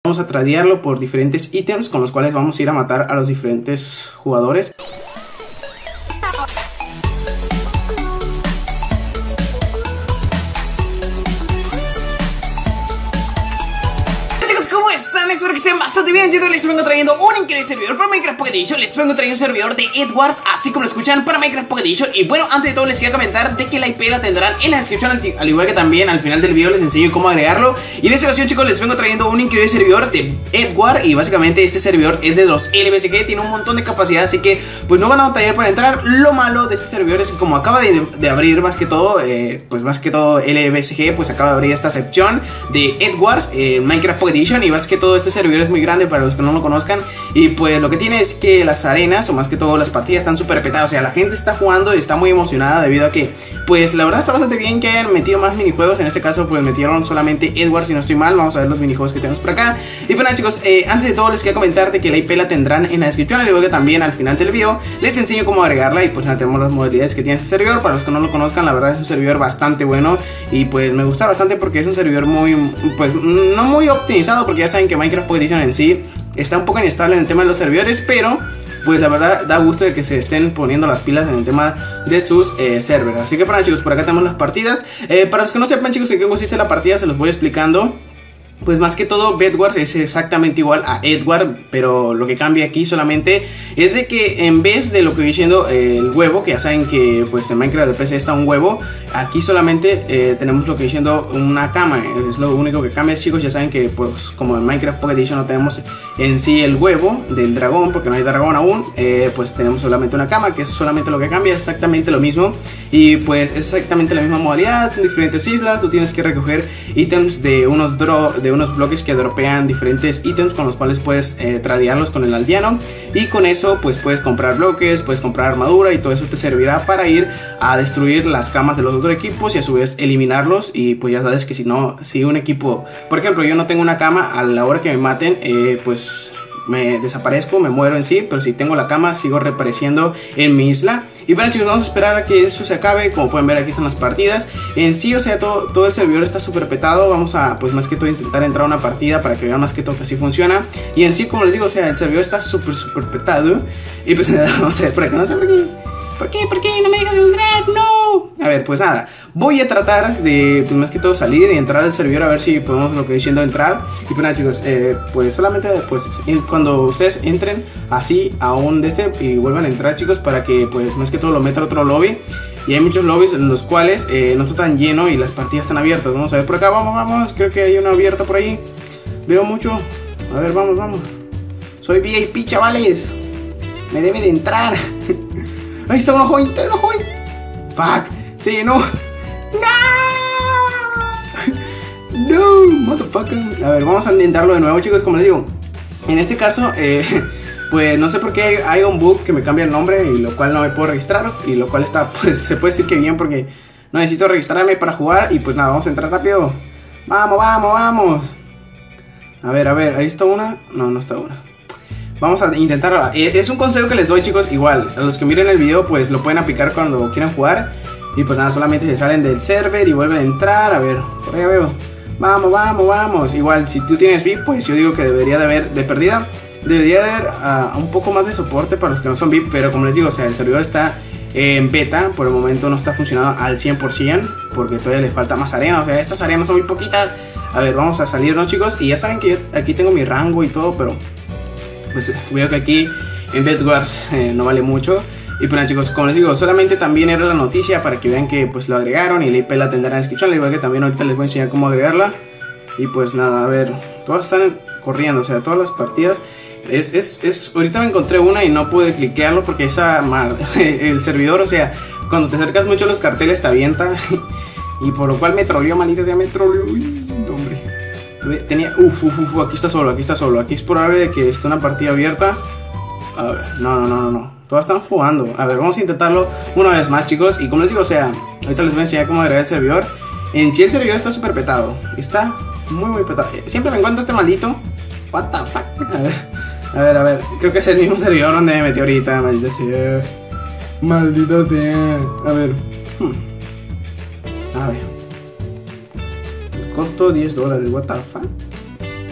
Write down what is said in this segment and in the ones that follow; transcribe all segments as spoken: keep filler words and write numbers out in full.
vamos a tradearlo por diferentes ítems con los cuales vamos a ir a matar a los diferentes jugadores. Espero que estén bastante bien. Yo les vengo trayendo un increíble servidor para Minecraft Pocket Edition. Les vengo trayendo un servidor de Edwards, así como lo escuchan, para Minecraft Pocket Edition. Y bueno, antes de todo les quiero comentar de que la I P la tendrán en la descripción, al, al igual que también al final del video les enseño cómo agregarlo. Y en esta ocasión, chicos, les vengo trayendo un increíble servidor de Edward. Y básicamente este servidor es de los L B S G, tiene un montón de capacidad, así que pues no van a batallar para entrar. Lo malo de este servidor es que como acaba de, de abrir más que todo, eh, pues más que todo L B S G, pues acaba de abrir esta sección de Edwards, eh, Minecraft Pocket Edition. Y más que todo este servidor es muy grande para los que no lo conozcan. Y pues lo que tiene es que las arenas, o más que todo las partidas, están súper petadas. O sea, la gente está jugando y está muy emocionada debido a que, pues la verdad está bastante bien que hayan metido más minijuegos. En este caso pues metieron solamente Edward, si no estoy mal. Vamos a ver los minijuegos que tenemos por acá. Y bueno, chicos, eh, antes de todo les quiero comentar de que la I P la tendrán en la descripción, al igual que también al final del video les enseño cómo agregarla. Y pues nada, tenemos las modalidades que tiene este servidor. Para los que no lo conozcan, la verdad es un servidor bastante bueno. Y pues me gusta bastante porque es un servidor muy, pues no muy optimizado, porque ya saben que Minecraft Pocket Edition en sí está un poco inestable en el tema de los servidores, pero pues la verdad da gusto de que se estén poniendo las pilas en el tema de sus eh, servers. Así que para chicos, por acá tenemos las partidas. eh, Para los que no sepan, chicos, en qué consiste la partida, se los voy explicando. Pues más que todo, Bedwars es exactamente igual a Edward, pero lo que cambia aquí solamente es de que en vez de lo que viene siendo eh, el huevo, que ya saben que pues en Minecraft de P C está un huevo, aquí solamente eh, tenemos lo que viene siendo una cama. Es lo único que cambia, chicos. Ya saben que pues como en Minecraft Pocket Edition no tenemos en sí el huevo del dragón, porque no hay dragón aún, eh, pues tenemos solamente una cama, que es solamente lo que cambia, es exactamente lo mismo. Y pues es exactamente la misma modalidad, son diferentes islas, tú tienes que recoger ítems de unos draw, de unos bloques que dropean diferentes ítems con los cuales puedes eh, tradearlos con el aldeano, y con eso pues puedes comprar bloques, puedes comprar armadura, y todo eso te servirá para ir a destruir las camas de los otros equipos y a su vez eliminarlos. Y pues ya sabes que si no, si un equipo, por ejemplo yo no tengo una cama, a la hora que me maten eh, pues me desaparezco, me muero en sí, pero si tengo la cama sigo reapareciendo en mi isla. Y bueno, chicos, vamos a esperar a que eso se acabe. Como pueden ver, aquí están las partidas en sí. O sea, todo, todo el servidor está súper petado. Vamos a, pues más que todo, intentar entrar a una partida para que vean más que todo que así funciona. Y en sí, como les digo, o sea, el servidor está súper, súper petado. Y pues vamos a ver por acá, no sé por qué. ¿Por qué? ¿Por qué? No me dejas entrar, no. A ver, pues nada, voy a tratar de, pues más que todo, salir y entrar al servidor a ver si podemos, lo que diciendo, entrar. Y pues nada, chicos, eh, pues solamente pues cuando ustedes entren así a un de este y vuelvan a entrar, chicos, para que pues más que todo lo metan a otro lobby. Y hay muchos lobbies en los cuales eh, no está tan lleno y las partidas están abiertas. Vamos a ver por acá, vamos, vamos. Creo que hay una abierta por ahí. Veo mucho. A ver, vamos, vamos. Soy V I P, chavales. Me debe de entrar. Ahí está uno joven, está uno joven. Fuck. Sí, no. No. No, motherfucker. A ver, vamos a intentarlo de nuevo, chicos. Como les digo, en este caso, eh, pues no sé por qué hay un bug que me cambia el nombre, y lo cual no me puedo registrar. Y lo cual está, pues se puede decir que bien, porque no necesito registrarme para jugar. Y pues nada, vamos a entrar rápido. Vamos, vamos, vamos. A ver, a ver, ahí está una. No, no está una. Vamos a intentar. Es un consejo que les doy, chicos. Igual, a los que miren el video pues lo pueden aplicar cuando quieran jugar. Y pues nada, solamente se salen del server y vuelven a entrar. A ver, por ahí veo. Vamos, vamos, vamos. Igual, si tú tienes V I P, pues yo digo que debería de haber, de perdida, debería de haber uh, un poco más de soporte para los que no son V I P. Pero como les digo, o sea, el servidor está eh, en beta. Por el momento no está funcionando al cien por ciento, porque todavía le falta más arena. O sea, estas arenas son muy poquitas. A ver, vamos a salirnos, chicos. Y ya saben que yo aquí tengo mi rango y todo, pero pues veo que aquí en Bedwars eh, no vale mucho. Y pues nada, chicos, como les digo, solamente también era la noticia para que vean que pues lo agregaron, y la I P la tendrán en la descripción, al igual que también ahorita les voy a enseñar cómo agregarla. Y pues nada, a ver, todas están corriendo, o sea, todas las partidas. Es, es, es, ahorita me encontré una y no pude cliquearlo porque esa, el servidor, o sea, cuando te acercas mucho a los carteles te avienta. Y por lo cual me troleó, malita, ya me troleó. Uy, hombre. Tenía, uff, uff, uf, aquí está solo, aquí está solo. Aquí es probable de que esté una partida abierta. A ver, no, no, no, no, no. Todas están jugando. A ver, vamos a intentarlo una vez más, chicos. Y como les digo, o sea, ahorita les voy a enseñar cómo agregar el servidor. En sí el servidor está súper petado. Está muy, muy petado. Siempre me encuentro este maldito. What the fuck. A ver, a ver, a ver. Creo que es el mismo servidor donde me metí ahorita. Maldita sea. Maldita sea. A ver. Hmm. A ver. Costo diez dólares, what the fuck.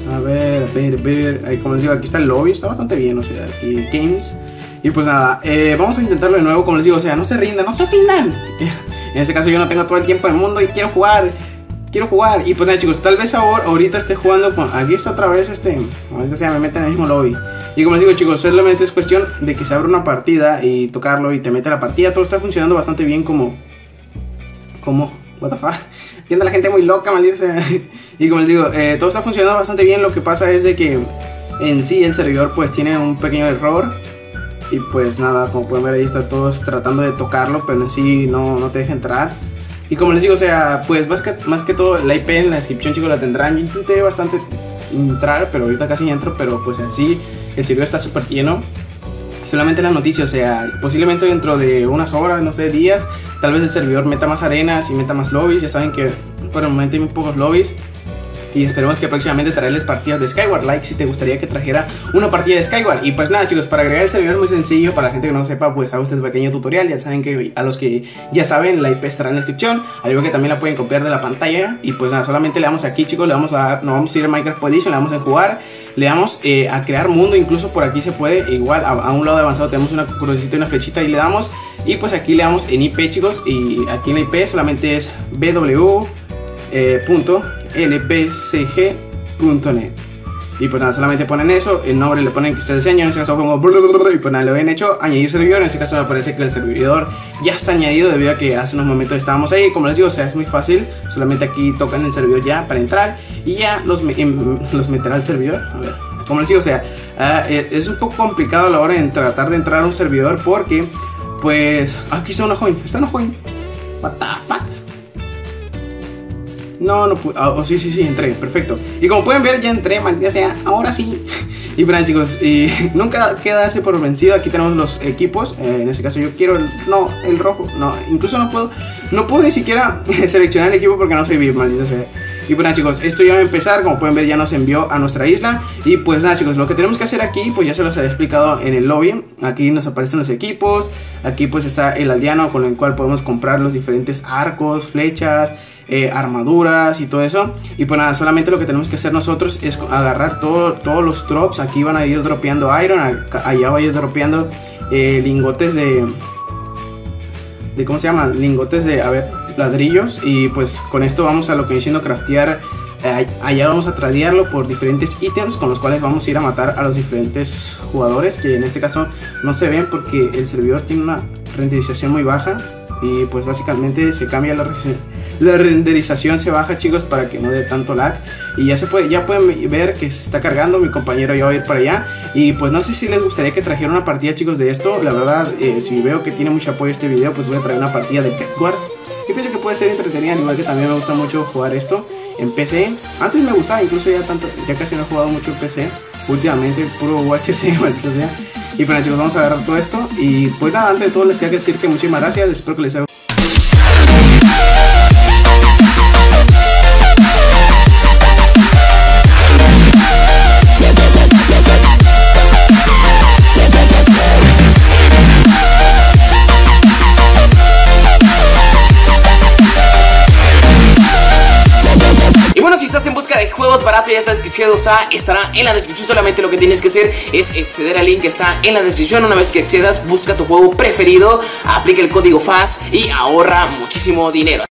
A ver, a ver, a ver. Ahí, como les digo, aquí está el lobby, está bastante bien, o sea, aquí games. Y pues nada, eh, vamos a intentarlo de nuevo, como les digo, o sea, no se rindan, no se rindan. En este caso yo no tengo todo el tiempo del mundo y quiero jugar, quiero jugar. Y pues nada, chicos, tal vez ahora, ahorita esté jugando con... Aquí está otra vez este, como sea, me meten en el mismo lobby. Y como les digo, chicos, solamente es cuestión de que se abra una partida y tocarlo y te mete a la partida. Todo está funcionando bastante bien como... Como... What the fuck. Viendo a la gente muy loca, maldita sea. Y como les digo, eh, todo está funcionando bastante bien. Lo que pasa es de que en sí el servidor pues tiene un pequeño error. Y pues nada, como pueden ver ahí está todos tratando de tocarlo, pero en sí no, no te deja entrar. Y como les digo, o sea, pues más que, más que todo la I P en la descripción, chicos, la tendrán. Yo intenté bastante entrar, pero ahorita casi entro. Pero pues en sí el servidor está súper lleno. Solamente las noticias, o sea, posiblemente dentro de unas horas, no sé, días, tal vez el servidor meta más arenas y meta más lobbies. Ya saben que por el momento hay muy pocos lobbies. Y esperemos que próximamente traerles partidas de Skyward. Like si te gustaría que trajera una partida de Skyward. Y pues nada, chicos, para agregar el servidor es muy sencillo. Para la gente que no lo sepa, pues hago este pequeño tutorial. Ya saben que a los que ya saben, la I P estará en la descripción. Al igual que también la pueden copiar de la pantalla. Y pues nada, solamente le damos aquí, chicos. Le vamos a dar, nos vamos a ir a Minecraft Edition, le damos a jugar. Le damos eh, a crear mundo. Incluso por aquí se puede. Igual a, a un lado de avanzado tenemos una crucecita y una flechita. Y le damos. Y pues aquí le damos en I P, chicos. Y aquí en la I P solamente es w punto l p c g punto net. Y pues nada, solamente ponen eso, el nombre le ponen que ustedes diseñan, en este caso pongo y pues nada, lo habían hecho, añadir servidor. En este caso me parece que el servidor ya está añadido debido a que hace unos momentos estábamos ahí. Como les digo, o sea, es muy fácil, solamente aquí tocan el servidor ya para entrar y ya los, los meterá al servidor. A ver, como les digo, o sea, uh, es un poco complicado a la hora de tratar de entrar a un servidor porque pues aquí está una join, está una join. What the fuck. No, no pude. Oh, sí, sí, sí, entré, perfecto. Y como pueden ver, ya entré, maldita sea, ahora sí. Y bueno, chicos, y nunca quedarse por vencido. Aquí tenemos los equipos. eh, En este caso yo quiero el, no, el rojo. No, incluso no puedo, no puedo ni siquiera seleccionar el equipo porque no soy V I P, maldita sea. Y bueno, chicos, esto ya va a empezar. Como pueden ver, ya nos envió a nuestra isla. Y pues nada, chicos, lo que tenemos que hacer aquí, pues ya se los había explicado en el lobby. Aquí nos aparecen los equipos. Aquí pues está el aldeano con el cual podemos comprar los diferentes arcos, flechas, eh, armaduras y todo eso. Y pues nada, solamente lo que tenemos que hacer nosotros es agarrar todo, todos los drops. Aquí van a ir dropeando iron, acá, allá va a ir dropeando eh, lingotes de... de ¿cómo se llama? Lingotes de, a ver, ladrillos. Y pues con esto vamos a lo que viene siendo craftear. eh, Allá vamos a tradearlo por diferentes ítems con los cuales vamos a ir a matar a los diferentes jugadores, que en este caso no se ven porque el servidor tiene una renderización muy baja. Y pues básicamente se cambia la, la renderización, se baja, chicos, para que no dé tanto lag. Y ya se puede, ya pueden ver que se está cargando. Mi compañero ya va a ir para allá. Y pues no sé si les gustaría que trajera una partida, chicos, de esto. La verdad, eh, si veo que tiene mucho apoyo este video, pues voy a traer una partida de Bed Wars. Y pienso que puede ser entretenida, al igual que también me gusta mucho jugar esto en P C. Antes me gustaba, incluso ya tanto, ya casi no he jugado mucho en P C. Últimamente puro U H C, maldito sea. Y bueno, chicos, vamos a agarrar todo esto. Y pues nada, antes de todo les quiero decir que muchísimas gracias. Espero que les haya... Si estás en busca de juegos baratos, ya sabes que G dos A estará en la descripción. Solamente lo que tienes que hacer es acceder al link que está en la descripción. Una vez que accedas, busca tu juego preferido, aplica el código F A S y ahorra muchísimo dinero.